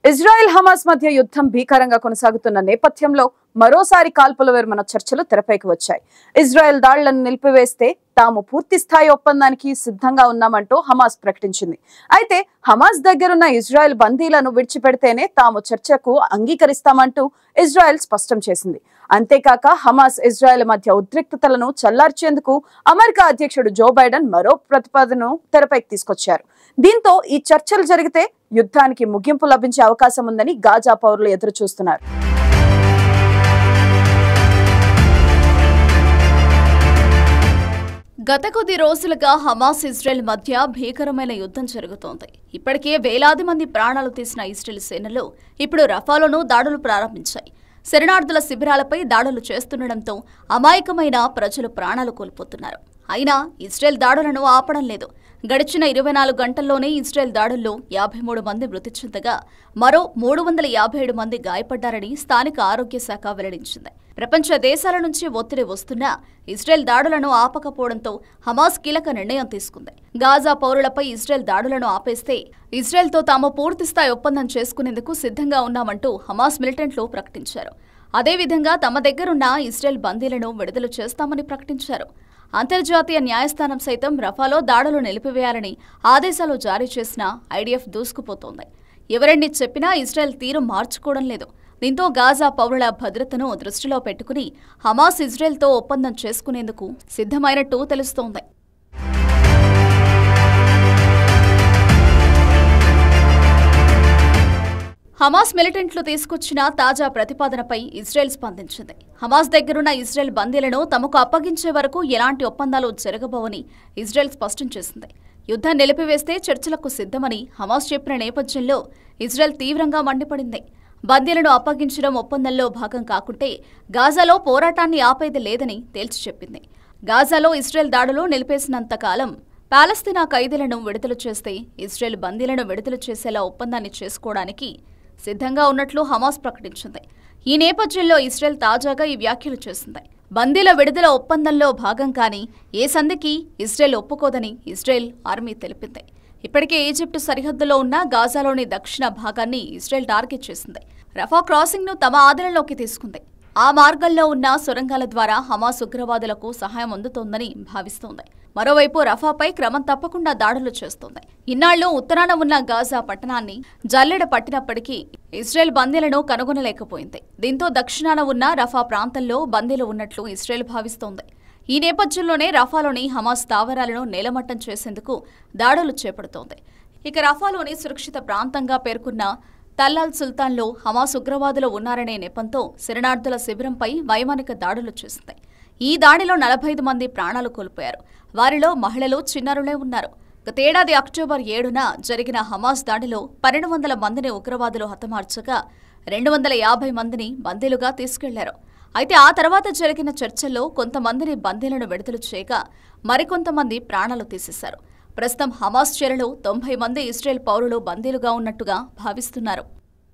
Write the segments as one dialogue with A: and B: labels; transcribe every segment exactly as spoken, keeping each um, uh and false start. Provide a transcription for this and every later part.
A: Israel Hamas మధ్య యుద్ధం భీకరంగా కొనసాగుతున్న నేపథ్యంలో మరోసారి కాల్పుల విరమణ చర్చలు తెరపైకి వచ్చాయి. ఇజ్రాయెల్ దాడులను నిలిపివేస్తే తాము పూర్తి స్థాయి ఒప్పందానికి సిద్ధంగా ఉన్నామంటూ హమాస్ ప్రకటించింది. అయితే హమాస్ దగ్గరున్న ఇజ్రాయెల్ బందీలను విడిచిపెడితేనే తాము చర్చకు అంగీకరిస్తామంటూ ఇజ్రాయెల్ స్పష్టం చేసింది. అంతేకాక హమాస్ ఇజ్రాయెల్ మధ్య ఉద్రిక్తతలను చల్లార్చేందుకు అమెరికా అధ్యక్షుడు జో బైడెన్ మరో ప్రతిపాదనను తెరపైకి తీసుకొచ్చారు. దీంతో ఈ చర్చలు జరిగితే యుద్ధానికి ముగింపు లభించే అవకాశం ఉందని గాజా పౌరులు ఎదురు చూస్తున్నారు.
B: గత కొద్ది రోజులుగా హమాస్ ఇజ్రాయెల్ మధ్య భీకరమైన యుద్ధం జరుగుతోంది. ఇప్పటికే వేలాది మంది ప్రాణాలు తీసిన ఇజ్రాయెల్ సేనలు ఇప్పుడు రఫాలోనూ దాడులు ప్రారంభించాయి. శరణార్థుల శిబిరాలపై దాడులు చేస్తుండటంతో అమాయకమైన ప్రజలు ప్రాణాలు కోల్పోతున్నారు. అయినా ఇజ్రాయెల్ దాడులను ఆపడం లేదు. గడిచిన ఇరవై నాలుగు గంటల్లోనే ఇజ్రాయెల్ దాడుల్లో యాభై మూడు మంది మృతి చెందగా మరో మూడు వందల యాభై ఏడు మంది గాయపడ్డారని స్థానిక ఆరోగ్య శాఖ వెల్లడించింది. ప్రపంచ దేశాల నుంచి ఒత్తిడి వస్తున్నా ఇజ్రాయెల్ దాడులను ఆపకపోవడంతో హమాస్ కీలక నిర్ణయం తీసుకుంది. గాజా పౌరులపై ఇజ్రాయెల్ దాడులను ఆపేస్తే ఇజ్రాయెల్తో తాము పూర్తిస్థాయి ఒప్పందం చేసుకునేందుకు సిద్ధంగా ఉన్నామంటూ హమాస్ మిలిటెంట్లు ప్రకటించారు. అదేవిధంగా తమ దగ్గరున్న ఇజ్రాయెల్ బందీలను విడుదల చేస్తామని ప్రకటించారు. అంతర్జాతీయ న్యాయస్థానం సైతం రఫాలో దాడులు నిలిపివేయాలని ఆదేశాలు జారీ చేసినా ఐడిఎఫ్ దూసుకుపోతోంది. ఎవరెన్ని చెప్పినా ఇజ్రాయెల్ తీరు మార్చుకోవడం లేదు. దీంతో గాజా పౌరుల భద్రతను దృష్టిలో పెట్టుకుని హమాస్ ఇజ్రాయెల్తో ఒప్పందం చేసుకునేందుకు సిద్ధమైనట్టు తెలుస్తోంది. హమాస్ మిలిటెంట్లు తీసుకొచ్చిన తాజా ప్రతిపాదనపై ఇజ్రాయెల్ స్పందించింది. హమాస్ దగ్గరున్న ఇజ్రాయెల్ బందీలను తమకు అప్పగించే వరకు ఎలాంటి ఒప్పందాలు జరగబోవని ఇజ్రాయెల్ స్పష్టం చేసింది. యుద్ధం నిలిపివేస్తే చర్చలకు సిద్ధమని హమాస్ చెప్పిన నేపథ్యంలో ఇజ్రాయెల్ తీవ్రంగా మండిపడింది. బందీలను అప్పగించడం ఒప్పందంలో భాగం కాకుంటే గాజాలో పోరాటాన్ని ఆపేది లేదని తేల్చి చెప్పింది. గాజాలో ఇజ్రాయెల్ దాడులు నిలిపేసినంత కాలం పాలస్తీనా ఖైదీలను విడుదల చేస్తే ఇజ్రాయెల్ బందీలను విడుదల చేసేలా ఒప్పందాన్ని చేసుకోవడానికి సిద్ధంగా ఉన్నట్లు హమాస్ ప్రకటించింది. ఈ నేపథ్యంలో ఇజ్రాయెల్ తాజాగా ఈ వ్యాఖ్యలు చేసింది. బందీల విడుదల ఒప్పందంలో భాగం కాని ఏ సంధికి ఇజ్రాయెల్ ఒప్పుకోదని ఇజ్రాయెల్ ఆర్మీ తెలిపింది. ఇప్పటికే ఈజిప్టు సరిహద్దులో ఉన్న గాజాలోని దక్షిణ భాగాన్ని ఇజ్రాయెల్ టార్గెట్ చేసింది. రఫా క్రాసింగ్ ను తమ ఆధీనంలోకి తీసుకుంది. ఆ మార్గంలో ఉన్న సొరంగాల ద్వారా హమాస్ ఉగ్రవాదులకు సహాయం అందుతోందని భావిస్తోంది. మరోవైపు రఫాపై క్రమం తప్పకుండా దాడులు చేస్తోంది. ఇన్నాళ్లు ఉత్తరాన ఉన్న గాజా పట్టణాన్ని జల్లెడ పట్టినప్పటికీ ఇజ్రాయెల్ బందీలను కనుగొనలేకపోయింది. దీంతో దక్షిణాన ఉన్న రఫా ప్రాంతంలో బందీలు ఉన్నట్లు ఇజ్రాయెల్ భావిస్తోంది. ఈ నేపథ్యంలోనే రఫాలోని హమాస్ స్థావరాలను నేలమట్టం చేసేందుకు దాడులు చేపడుతోంది. ఇక రఫాలోని సురక్షిత ప్రాంతంగా పేర్కొన్న తల్-అల్ సుల్తాన్లో హమాస్ ఉగ్రవాదులు ఉన్నారనే నెపంతో శరణార్థుల శిబిరంపై వైమానిక దాడులు చేసింది. ఈ దాడిలో నలభై ఐదు మంది ప్రాణాలు కోల్పోయారు. వారిలో మహిళలు, చిన్నారులే ఉన్నారు. గతేడాది అక్టోబర్ ఏడున జరిగిన హమాస్ దాడిలో పన్నెండు వందల మందిని ఉగ్రవాదులు హతమార్చగా రెండు వందల యాభై మందిని బందీలుగా తీసుకెళ్లారు. అయితే ఆ తర్వాత జరిగిన చర్చల్లో కొంతమందిని బందీలను విడుదల చేయగా మరికొంతమంది ప్రాణాలు తీసేశారు. ప్రస్తుతం హమాస్ చెరలో తొంభై మంది ఇజ్రాయెల్ పౌరులు బందీలుగా ఉన్నట్టుగా భావిస్తున్నారు.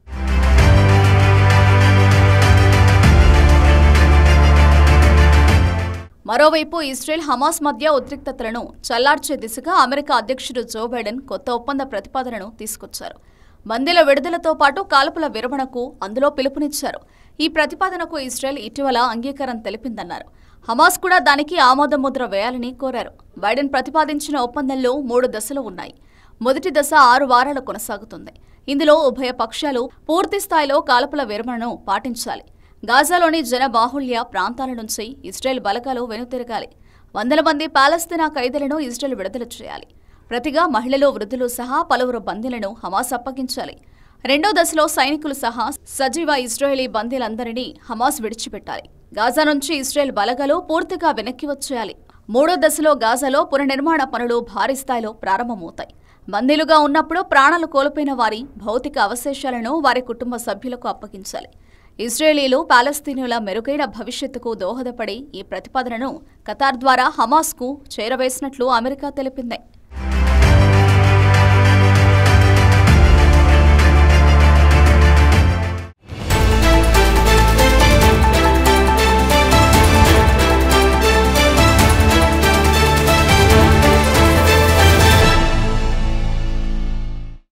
B: మరోవైపు ఇజ్రాయెల్ హమాస్ మధ్య ఉద్రిక్తతలను చల్లార్చే దిశగా అమెరికా అధ్యక్షుడు జో బైడెన్ కొత్త ఒప్పంద ప్రతిపాదనను తీసుకొచ్చారు. బందీల విడుదలతో పాటు కాల్పుల విరమణకు అందులో పిలుపునిచ్చారు. ఈ ప్రతిపాదనకు ఇజ్రాయెల్ ఇటీవల అంగీకారం తెలిపిందన్నారు. హమాస్ కూడా దానికి ఆమోదముద్ర వేయాలని కోరారు. బైడెన్ ప్రతిపాదించిన ఒప్పందంలో మూడు దశలు ఉన్నాయి. మొదటి దశ ఆరు వారాలు కొనసాగుతుంది. ఇందులో ఉభయ పక్షాలు పూర్తి స్థాయిలో కాల్పుల విరమణను పాటించాలి. గాజాలోని జనబాహుళ్య ప్రాంతాల నుంచి ఇజ్రాయెల్ బలగాలు వెనుతిరగాలి. వందల మంది పాలస్తీనా ఖైదీలను ఇజ్రాయెల్ విడుదల చేయాలి. ప్రతిగా మహిళలు, వృద్ధులు సహా పలువురు బందీలను హమాస్ అప్పగించాలి. రెండో దశలో సైనికులు సహా సజీవ ఇజ్రాయేలీ బందీలందరినీ హమాస్ విడిచిపెట్టాలి. గాజా నుంచి ఇజ్రాయెల్ బలగాలు పూర్తిగా వెనక్కి వచ్చేయాలి. మూడో దశలో గాజాలో పునర్నిర్మాణ పనులు భారీ స్థాయిలో ప్రారంభమవుతాయి. బందీలుగా ఉన్నప్పుడు ప్రాణాలు కోల్పోయిన వారి భౌతిక అవశేషాలను వారి కుటుంబ సభ్యులకు అప్పగించాలి. ఇజ్రాయేలీలు, పాలస్తీనుల మెరుగైన భవిష్యత్తుకు దోహదపడే ఈ ప్రతిపాదనను ఖతార్ ద్వారా హమాస్కు చేరవేసినట్లు అమెరికా తెలిపింది.